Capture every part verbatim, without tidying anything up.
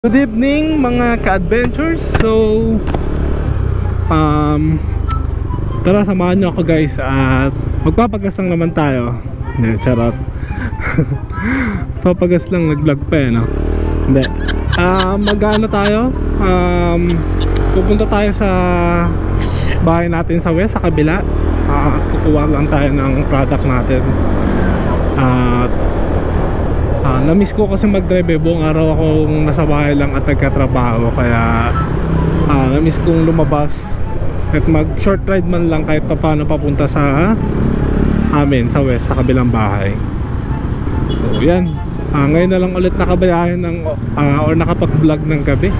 Good evening mga ka-adventures. So um, tara samahan nyo ako guys at magpapagas lang naman tayo. Hindi, charot. Papagas lang, nag-vlog pa eh no? Hindi uh, mag-ano tayo, um, pupunta tayo sa bahay natin sa west, sa kabila. uh, Kukuha lang tayo ng product natin. At uh, Uh, na-miss ko kasi mag-drive eh. Buong araw akong nasa bahay lang at nagkatrabaho. Kaya uh, na-miss kong lumabas at mag-short ride man lang kahit pa paano papunta sa amin, sa west, sa kabilang bahay. So yan, uh, ngayon na lang ulit nakabayahin ng, uh, or nakapag-vlog ng gabi.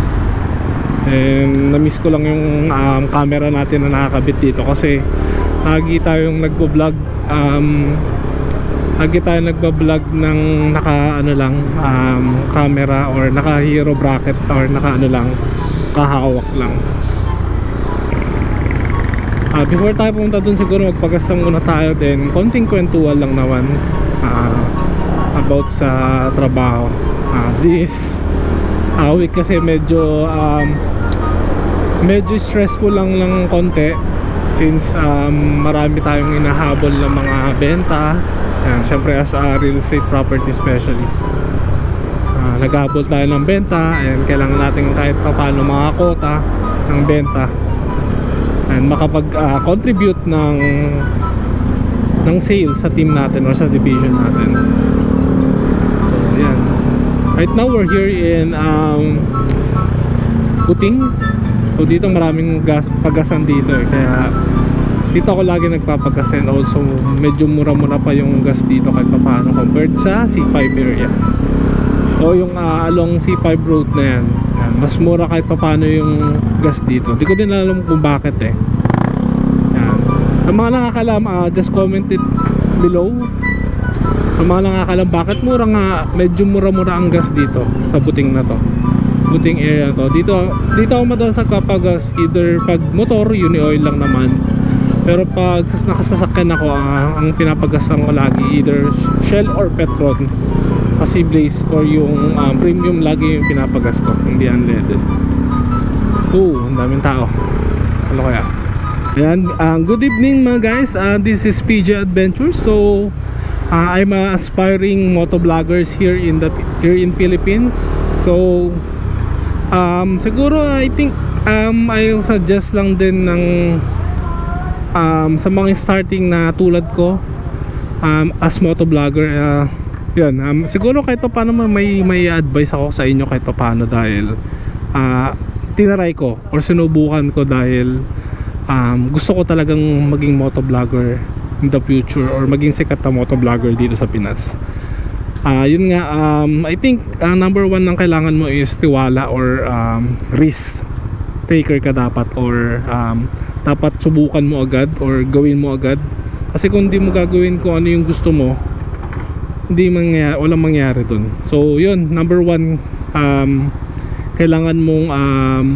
And na-miss ko lang yung um, camera natin na nakakabit dito. Kasi lagi tayong nagbo-vlog, um, lagi tayo nagbablog ng naka ano lang um, camera or naka hero bracket or naka ano lang, kahawak lang. uh, Before tayo pumunta dun siguro magpagas lang muna tayo, din konting kwentuhan lang naman uh, about sa trabaho. uh, This uh, week kasi medyo um, medyo stressful lang lang konti. Since um, marami tayong inahabol ng mga benta. Yan, syempre as a real estate property specialist, uh, naghabol tayo ng benta and kailangan natin kahit pa paano makakota ng benta and makapag-contribute uh, ng ng sales sa team natin or sa division natin. So yan, right now we're here in um, Kuting. So dito maraming gas, pagasan dito eh, kaya dito ako lagi nagpapagas. And also medyo mura-mura pa yung gas dito kahit pa paano compared sa C five area o yung uh, along C five road na yan. Yan, mas mura kahit pa paano yung gas dito. Di ko din alam kung bakit eh. Yan, sa mga nakakalam, uh, just comment it below. Sa mga nakakalam bakit mura nga, medyo mura-mura ang gas dito sa Buting na to, Buting area to. Dito, dito ako madalas nagpapagas either pag motor, uni oil lang naman. Pero pag nakasasakyan ako, uh, ang pinapagasan ko lagi either Shell or Petron. Kasi Blaze or yung um, premium lagi yung pinapagas ko, hindi unleaded. Oh, ang daming tao. Ano kaya? Ayan, uh, good evening mga guys. uh, This is P J Adventures. So uh, I'm a aspiring motovloggers here in the here in Philippines. So um, siguro I think um, I'll suggest lang din ng Um, sa mga starting na tulad ko um, as motovlogger, uh, yun, um, siguro kahit pa paano may, may advice ako sa inyo kahit pa paano dahil uh, tinaray ko or sinubukan ko dahil um, gusto ko talagang maging motovlogger in the future or maging sikat na motovlogger dito sa Pinas. Uh, yun nga, um, I think uh, number one ng kailangan mo is tiwala or um, risk taker ka dapat, or um, dapat subukan mo agad or gawin mo agad. Kasi kung hindi mo gagawin kung ano yung gusto mo, hindi mangyari, walang mangyari dun. So yun, number one, um, kailangan mong um,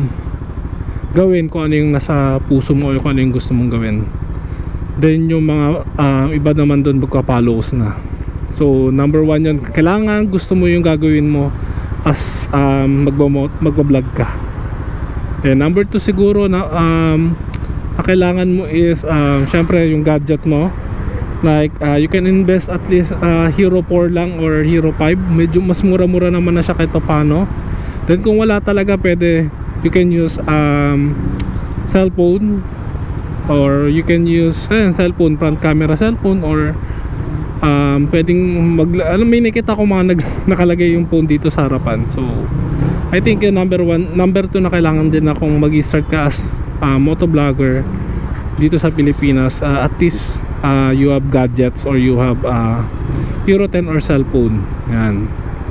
gawin kung ano yung nasa puso mo o kung ano yung gusto mong gawin. Then yung mga uh, iba naman dun magpa-follows na. So number one yun, kailangan gusto mo yung gagawin mo as um, magbablog ka. And number two siguro na um, na kailangan mo is um, syempre yung gadget mo. Like uh, you can invest at least uh, Hero four lang or Hero five. Medyo mas mura-mura naman na siya kahit paano. Then kung wala talaga, pwede you can use um, cellphone, or you can use eh, cellphone, front camera cellphone, or um, pwedeng mag, alam, may nakita ko mga nag, nakalagay yung phone dito sa harapan. So I think yung number one, number two na kailangan din na kung mag-start ka as uh, motovlogger dito sa Pilipinas, uh, at least uh, you have gadgets or you have uh, Hero ten or cellphone. Yan.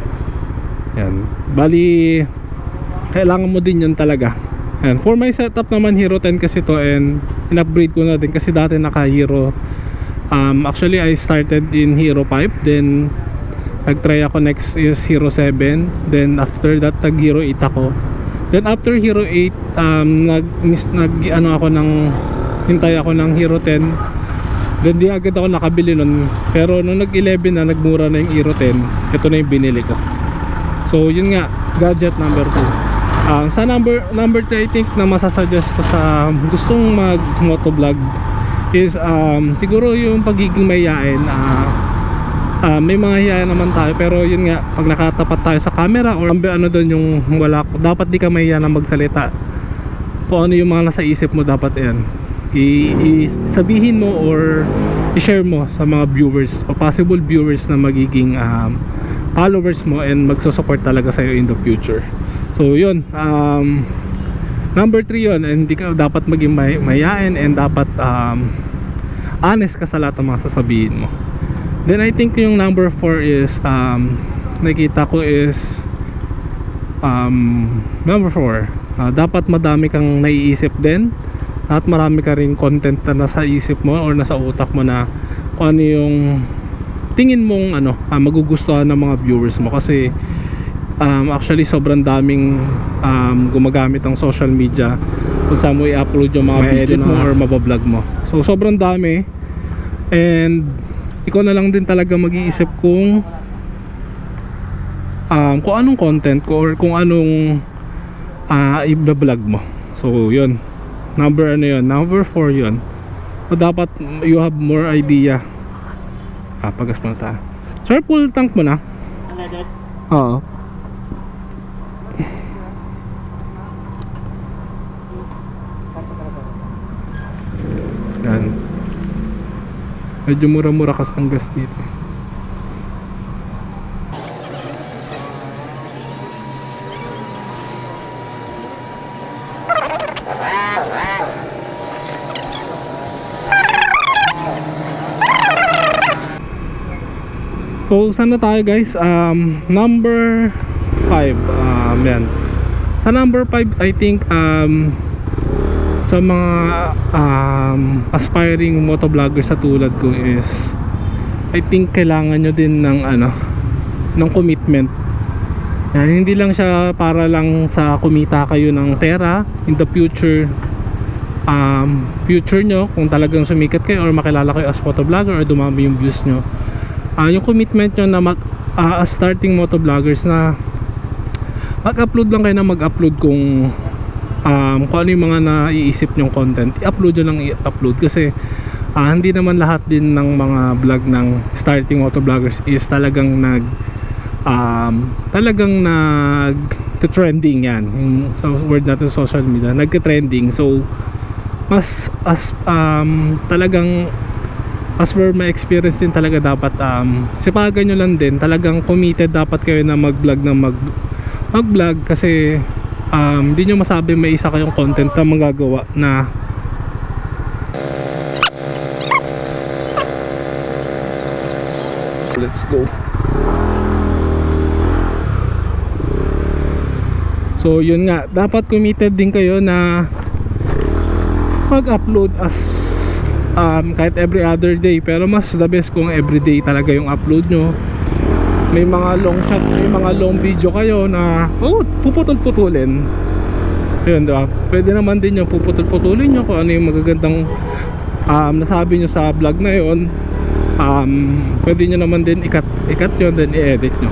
Yan. Bali, kailangan mo din yun talaga. Yan. For my setup naman, Hero ten kasi to, and in-upgrade ko na din kasi dati naka Hero. Um, actually, I started in Hero five, then nag-try ako next is Hero seven, then after that nag Hero eight ako. Then after Hero eight, um, nag, mis, nag ano ako ng hintay ako ng Hero ten. Then di agad ako nakabili nun. Pero nung nag eleven na, nagmura na yung Hero ten. Ito na yung binili ko. So yun nga, gadget number two. Uh, sa number number three, I think na masasuggest ko sa gustong mag motovlog is um, siguro yung pagiging mayayain. uh, uh, May mga hiyain naman tayo, pero yun nga, pag nakatapat tayo sa camera or ano doon yung wala, dapat di ka mahiya na magsalita. Kung ano yung mga nasa isip mo, dapat yan I, i sabihin mo or i-share mo sa mga viewers o possible viewers na magiging um, followers mo and magsusupport talaga sa'yo in the future. So yun, um, number three yun, and hindi ka dapat maging may, mayayain and dapat um, honest ka sa lahat ng mga sasabihin mo. Then I think yung number four is um, nakita ko is um, number four, uh, dapat madami kang naiisip din at marami ka rin content na nasa isip mo or nasa utak mo na kung ano yung tingin mong ano, uh, magugustuhan ng mga viewers mo. Kasi um, actually sobrang daming um, gumagamit ng social media kung saan mo i-upload yung mga edit mo or mabablog mo. So sobrang dami, and ikaw na lang din talaga mag-iisip kung um, kung anong content ko or kung anong uh, i-vlog mo. So yun, number ano yun, number four yun. So dapat you have more idea. Ah, pagas mo na tayo. Sir, full tank mo na? Oo. Yan. Medyo mura-mura kasi ang gas dito. So sana tayo guys, um, number five, um, yan. Sa number five, I think um, sa mga um, aspiring motovloggers sa tulad ko is I think kailangan nyo din ng ano, ng commitment. Yan, hindi lang siya para lang sa kumita kayo ng pera in the future. Um, future nyo, kung talagang sumikat kayo or makilala kayo as motovlogger or dumami yung views nyo, uh, yung commitment nyo na mag, uh, as starting motovloggers na mag-upload lang kayo na mag-upload kung um, kung ano yung mga naiisip nyong content, i-upload nyo lang i-upload. Kasi uh, hindi naman lahat din ng mga vlog ng starting motovloggers is talagang nag um, talagang nag trending yan, yung sa word natin social media, nagka-trending. So mas as um, talagang as per my experience din talaga, dapat um, sipagan nyo lang din, talagang committed dapat kayo na mag-vlog na mag mag-vlog. Kasi um, hindi nyo masabi may isa kayong content na magagawa na let's go. So yun nga, dapat committed din kayo na mag-upload as um, kahit every other day, pero mas the best kung everyday talaga yung upload nyo. May mga long shot, may mga long video kayo na oh, puputol-putulin. Yun, diba? Pwede naman din yung puputol-putulin nyo kung ano yung magagandang um, nasabi nyo sa vlog na yun. um, Pwede nyo naman din ikat, ikat yun, then i-edit nyo.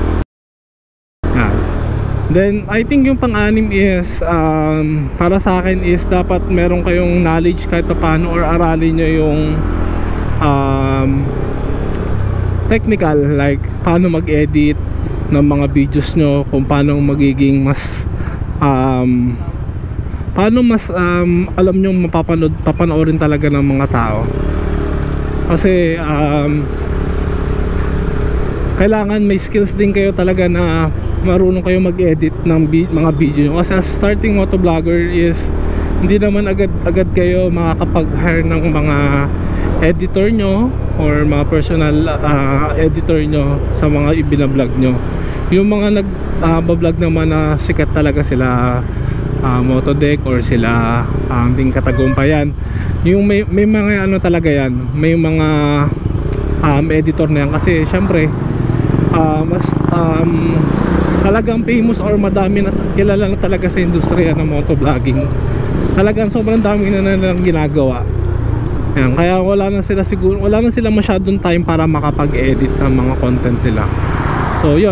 Then I think yung pang-anim is um, para sa akin is dapat meron kayong knowledge kahit paano or aralin nyo yung um, technical, like paano mag-edit ng mga videos nyo, kung paano magiging mas um, paano mas um, alam nyo mapapanood, papanoorin talaga ng mga tao. Kasi um, kailangan may skills din kayo talaga na marunong kayo mag-edit ng bi mga video. Kasi as starting motovlogger is hindi naman agad-agad kayo makakapag-hire ng mga editor nyo or mga personal uh, editor nyo sa mga ibinablog nyo. Yung mga nag-vlog uh, naman na sikat talaga sila, uh, Motodeck or sila ang uh, ding katagumpayan, yung may, may mga ano talaga yan, may mga um, editor na yan. Kasi syempre uh, mas um, talagang famous or madami na kilala na talaga sa industriya ng motovlogging. Talagang sobrang dami na nilang ginagawa. Ayan, kaya wala na sila siguro, wala na sila masyadong time para makapag-edit ng mga content nila. So yun,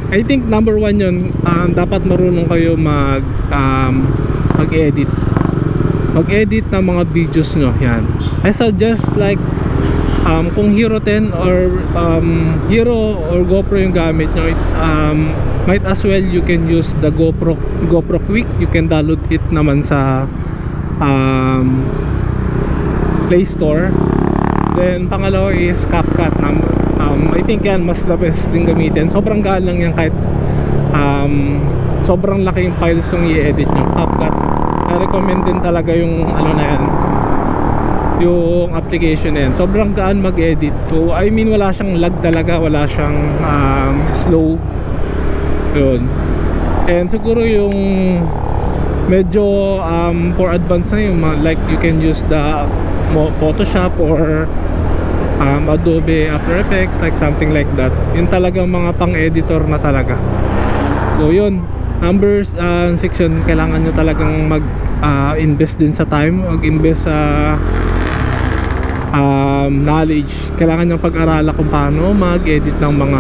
I think number one yun, um, dapat marunong kayo mag um, mag-edit mag-edit ng mga videos nyo. Yan, I suggest like um, kung Hero ten or um, Hero or GoPro yung gamit nyo, it, um, might as well you can use the GoPro GoPro Quick. You can download it naman sa um, Play Store. Then pangalawa is CapCut. um, I think yan mas the best din gamitin. Sobrang gaan lang yan, kahit um, sobrang laki yung files yung i-edit nyo. CapCut, na-recommend din talaga yung ano na yan, yung application na yan. Sobrang gaan mag-edit. So I mean wala siyang lag talaga, wala siyang um, slow. Yun. And siguro yung medyo um, for advanced na yung like you can use the Photoshop or um, Adobe After Effects, like something like that. Yun talagang mga pang-editor na talaga. So yun, numbers uh, section, kailangan nyo talagang mag uh, invest din sa time, mag-invest sa um, knowledge. Kailangan nyo pag-aralan kung paano mag-edit ng mga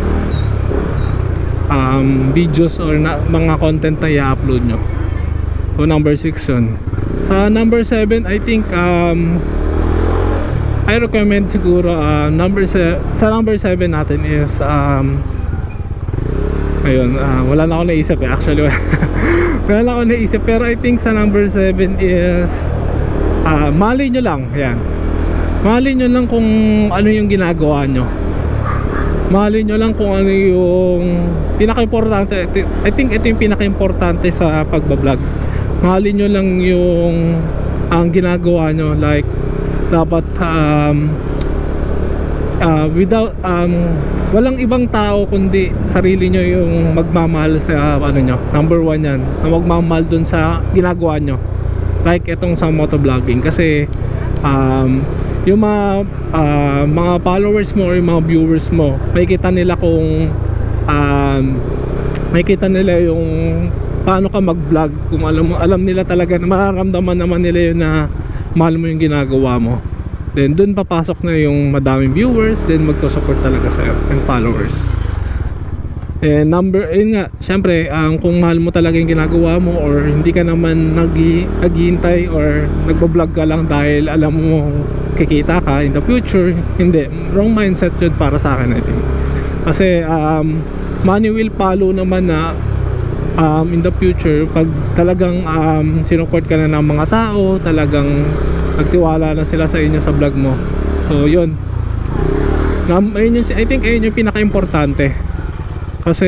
um, videos or na, mga content na i-upload nyo. So number six yun. Sa number seven, I think um, I recommend siguro uh, number se sa number seven natin is um, ayun, uh, wala na ako naisip eh, actually wala na ako naisip, pero I think sa number seven is uh, mali nyo lang. Yan, mali nyo lang kung ano yung ginagawa nyo. Mali nyo lang kung ano yung pinaka-importante. I think ito yung pinaka-importante sa pagbablog. Mali nyo lang yung ang ginagawa nyo. Like dapat um, uh, without um, walang ibang tao kundi sarili nyo yung magmamahal sa ano nyo. Number one yan, na magmamahal dun sa ginagawa nyo. Like itong sa motovlogging, kasi um, yung mga uh, mga followers mo or yung mga viewers mo, makikita nila kung um, makikita nila yung paano ka mag-vlog. Kung alam mo, alam nila talaga, mararamdaman naman nila yun na mahal mo yung ginagawa mo. Then dun papasok na yung madaming viewers, then magko-support talaga sa'yo and followers. And number, yun nga, syempre um, kung mahal mo talaga yung ginagawa mo, or hindi ka naman naghihintay or nagbablog ka lang dahil alam mo kikita ka in the future, hindi, wrong mindset yun para sa akin, I think. Kasi um, money will follow naman na um, in the future, pag talagang um, sinuport ka na ng mga tao, talagang nagtiwala na sila sa inyo sa vlog mo. So yun, um, ayun yung, I think ayun yung pinaka-importante. Kasi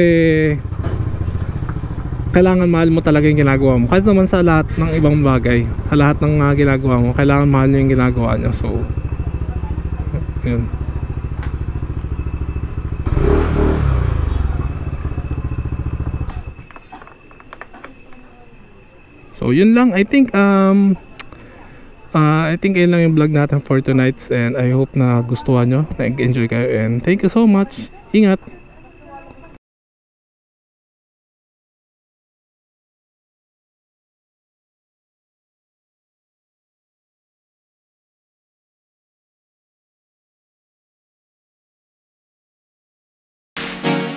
kailangan mahal mo talaga yung ginagawa mo. Kahit naman sa lahat ng ibang bagay, sa lahat ng uh, ginagawa mo, kailangan mahal nyo yung ginagawa nyo. So yun. So yun lang, I think um uh, I think yun lang yung vlog natin for tonight, and I hope na gustuhan nyo, nag-enjoy kayo, and thank you so much. Ingat.